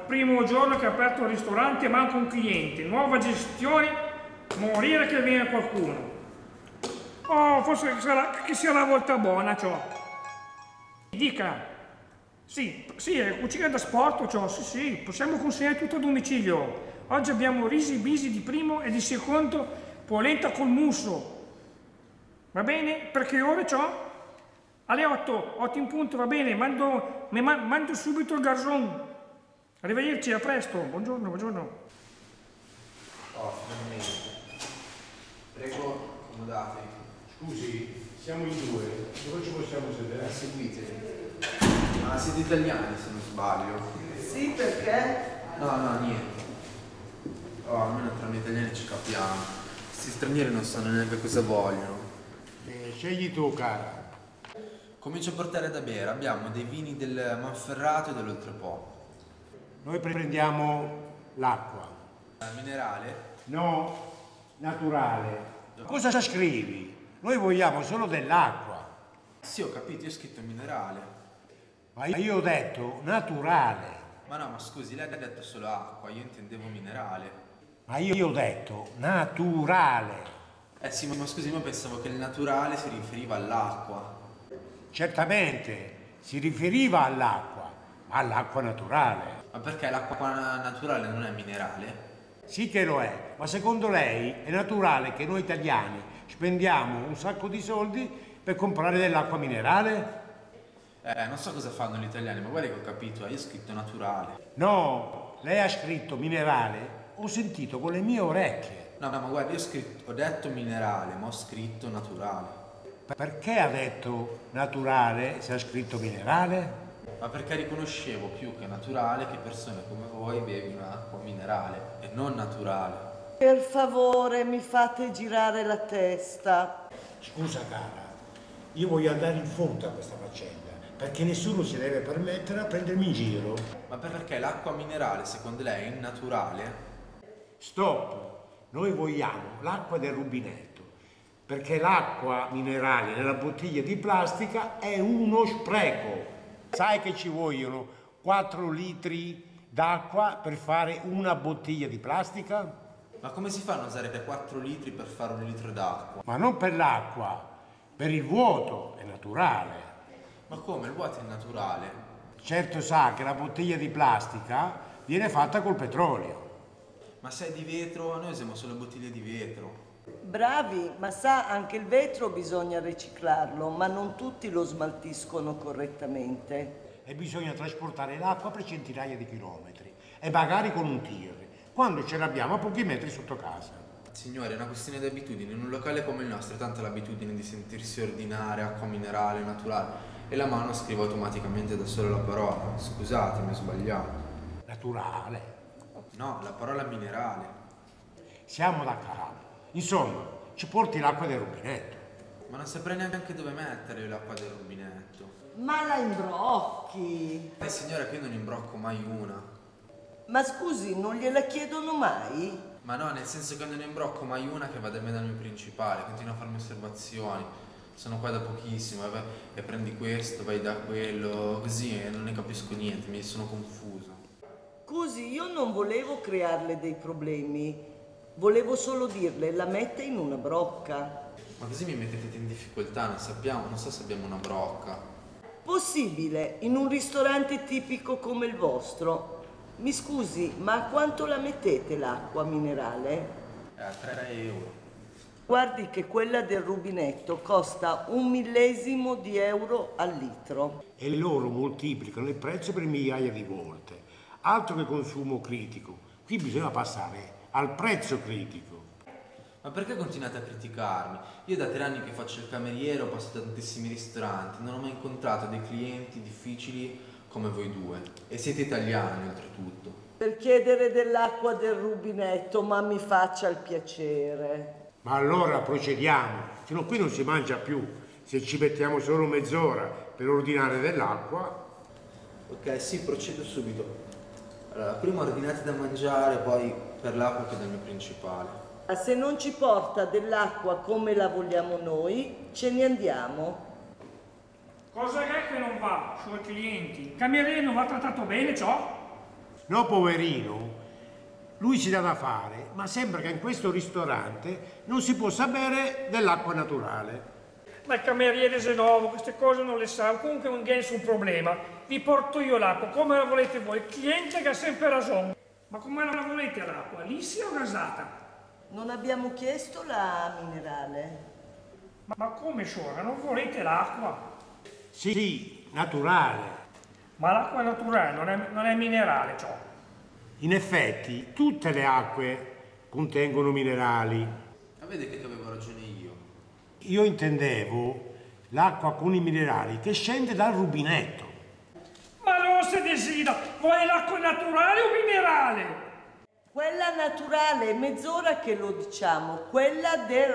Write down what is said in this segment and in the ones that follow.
primo giorno che ha aperto il ristorante manca un cliente, nuova gestione, morire che viene qualcuno. Oh, forse che sia la volta buona, ciò. Dica. Sì, è cucina da sport, ciò, sì, possiamo consegnare tutto a domicilio. Oggi abbiamo risi bisi di primo e di secondo, polenta col musso. Va bene? Per che ore ciò? Alle 8 in punto, va bene, mando subito il garzon. Arrivederci, a presto, buongiorno. Oh, finalmente. Prego, accomodatevi. Scusi, siamo in due, dove ci possiamo sedere? Seguitemi. Ma siete italiani se non sbaglio? Sì, perché? No, niente. Oh, almeno tra noi italiani ci capiamo. Questi stranieri non sanno neanche cosa vogliono. Scegli tu, cara. Comincio a portare da bere. Abbiamo dei vini del Monferrato e dell'Oltrepo. Noi prendiamo l'acqua. Minerale? No, naturale. Cosa scrivi? Noi vogliamo solo dell'acqua. Sì, ho capito, io ho scritto minerale. Ma io ho detto naturale. Ma scusi, lei ha detto solo acqua, io intendevo minerale. Ma io ho detto naturale. Sì, ma scusi, io pensavo che il naturale si riferiva all'acqua. Certamente si riferiva all'acqua, ma all'acqua naturale. Ma perché l'acqua naturale non è minerale? Sì che lo è, ma secondo lei è naturale che noi italiani spendiamo un sacco di soldi per comprare dell'acqua minerale? Non so cosa fanno gli italiani, ma guarda che ho capito, io ho scritto naturale. No, lei ha scritto minerale, ho sentito con le mie orecchie. No, ma guarda, ho detto minerale, ma ho scritto naturale. Perché ha detto naturale se ha scritto minerale? Ma perché riconoscevo più che naturale che persone come voi bevono acqua minerale e non naturale. Per favore, mi fate girare la testa. Scusa cara, io voglio andare in fondo a questa faccenda, perché nessuno si deve permettere a prendermi in giro. Ma perché l'acqua minerale secondo lei è innaturale? Stop! Noi vogliamo l'acqua del rubinetto, perché l'acqua minerale nella bottiglia di plastica è uno spreco. Sai che ci vogliono 4 litri d'acqua per fare una bottiglia di plastica? Ma come si fa a usare 4 litri per fare 1 litro d'acqua? Ma non per l'acqua, per il vuoto, è naturale. Ma come? Il vuoto è naturale? Certo sa che la bottiglia di plastica viene fatta col petrolio. Ma se è di vetro, noi usiamo solo bottiglie di vetro. Bravi, ma sa, anche il vetro bisogna riciclarlo, ma non tutti lo smaltiscono correttamente. E bisogna trasportare l'acqua per centinaia di chilometri e magari con un tir, quando ce l'abbiamo a pochi metri sotto casa. Signore, è una questione di abitudini. In un locale come il nostro è tanta l'abitudine di sentirsi ordinare acqua minerale, naturale, e la mano scrive automaticamente da sola la parola. Scusatemi, ho sbagliato. Naturale. No, la parola minerale. Siamo da capo. Insomma, ci porti l'acqua del rubinetto. Ma non saprei neanche dove mettere l'acqua del rubinetto. Ma la imbrocchi. Signora, che io non imbrocco mai una. Ma scusi, non gliela chiedono mai? Ma no, nel senso che non imbrocco mai una che vada a me dal mio principale, continua a farmi osservazioni. Sono qua da pochissimo e prendi questo, vai da quello, così e non ne capisco niente, mi sono confuso. Scusi, io non volevo crearle dei problemi, volevo solo dirle la mette in una brocca. Ma così mi mettete in difficoltà, non so se abbiamo una brocca. Possibile, in un ristorante tipico come il vostro. Mi scusi, ma a quanto la mettete l'acqua minerale? A 3 euro. Guardi che quella del rubinetto costa 1/1000 di euro al litro. E loro moltiplicano il prezzo per migliaia di volte. Altro che consumo critico. Qui bisogna passare al prezzo critico. Ma perché continuate a criticarmi? Io da 3 anni che faccio il cameriere, ho passato tantissimi ristoranti, non ho mai incontrato dei clienti difficili come voi due. E siete italiani oltretutto. Per chiedere dell'acqua del rubinetto, ma mi faccia il piacere. Ma allora procediamo, fino a qui non si mangia più. Se ci mettiamo solo mezz'ora per ordinare dell'acqua. Ok, sì, procedo subito. Allora, prima ordinate da mangiare, poi per l'acqua che è del mio principale. Se non ci porta dell'acqua come la vogliamo noi, ce ne andiamo. Cosa è che non va suoi clienti? Il cameriere non va trattato bene, ciò? No, poverino, lui si dà da fare, ma sembra che in questo ristorante non si possa bere dell'acqua naturale. Ma il cameriere Zenovo queste cose non le sa, comunque non è nessun problema. Vi porto io l'acqua, come la volete voi, il cliente che ha sempre ragione. Ma come la volete l'acqua, liscia o gasata? Non abbiamo chiesto la minerale. Ma come Sciora, non volete l'acqua? Sì, naturale. Ma l'acqua naturale non è minerale, ciò. In effetti, tutte le acque contengono minerali. Ma vede che avevo ragione io. Io intendevo l'acqua con i minerali che scende dal rubinetto. Ma non si decida, vuole l'acqua naturale o minerale? Quella naturale, è mezz'ora che lo diciamo, quella del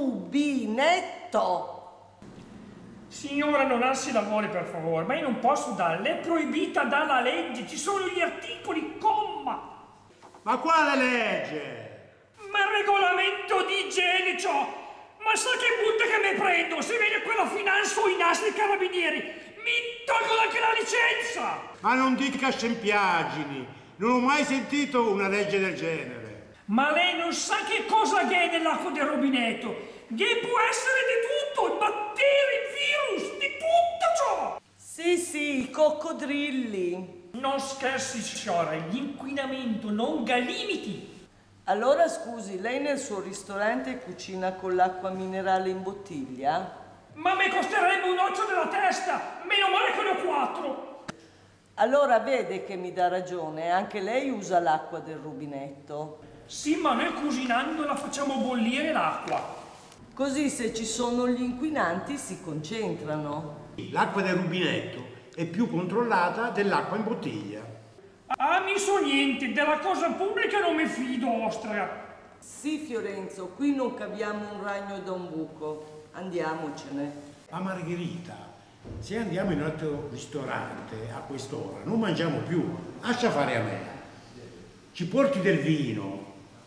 rubinetto. Signora, non alzi la voce per favore, ma io non posso darle, è proibita dalla legge, ci sono gli articoli, comma. Ma quale legge? Ma il regolamento di igiene, ciò. Ma sa che multa che mi prendo? Se viene quella finanza o i nastri carabinieri, mi tolgono anche la licenza! Ma non dica scempiaggini, non ho mai sentito una legge del genere. Ma lei non sa che cosa è nell'acqua del rubinetto? Che può essere di tutto, i batteri, il virus, di tutto ciò! Sì, i coccodrilli. Non scherzi, signora, l'inquinamento non ha limiti. Allora scusi, lei nel suo ristorante cucina con l'acqua minerale in bottiglia? Ma mi costerebbe un occhio della testa, meno male che ne ho 4. Allora vede che mi dà ragione, anche lei usa l'acqua del rubinetto. Sì, ma noi cucinando la facciamo bollire l'acqua. Così se ci sono gli inquinanti si concentrano. L'acqua del rubinetto è più controllata dell'acqua in bottiglia. Ah, mi so niente, della cosa pubblica non mi fido, ostra. Sì, Fiorenzo, qui non caviamo un ragno da un buco. Andiamocene. Ma Margherita, se andiamo in un altro ristorante a quest'ora, non mangiamo più. Lascia fare a me. Ci porti del vino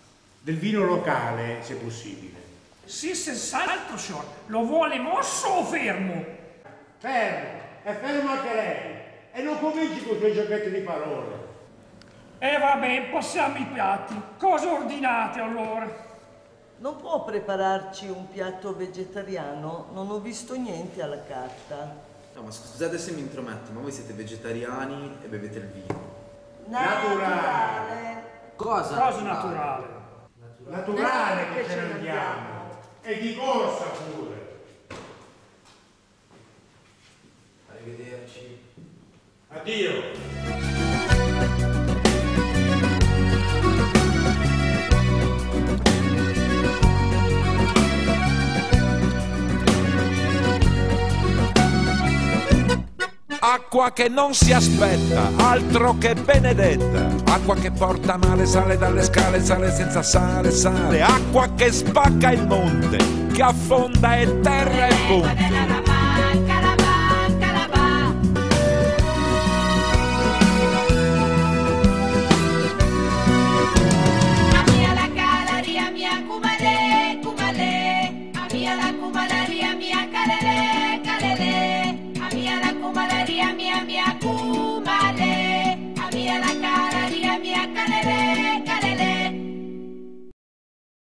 locale, se possibile. Sì, senz'altro, signor. Lo vuole mosso o fermo? Fermo, è fermo anche lei. E non cominci con i tuoi giochetti di parole. Vabbè, passiamo i piatti. Cosa ordinate allora? Non può prepararci un piatto vegetariano? Non ho visto niente alla carta. No, ma scusate se mi intrometto, ma voi siete vegetariani e bevete il vino. Naturale. Cosa Naturale? Naturale che ce ne andiamo. E di corsa pure. Arrivederci. Addio. Acqua che non si aspetta, altro che benedetta. Acqua che porta male, sale dalle scale, sale senza sale, sale. Acqua che spacca il monte, che affonda e terra e ponte.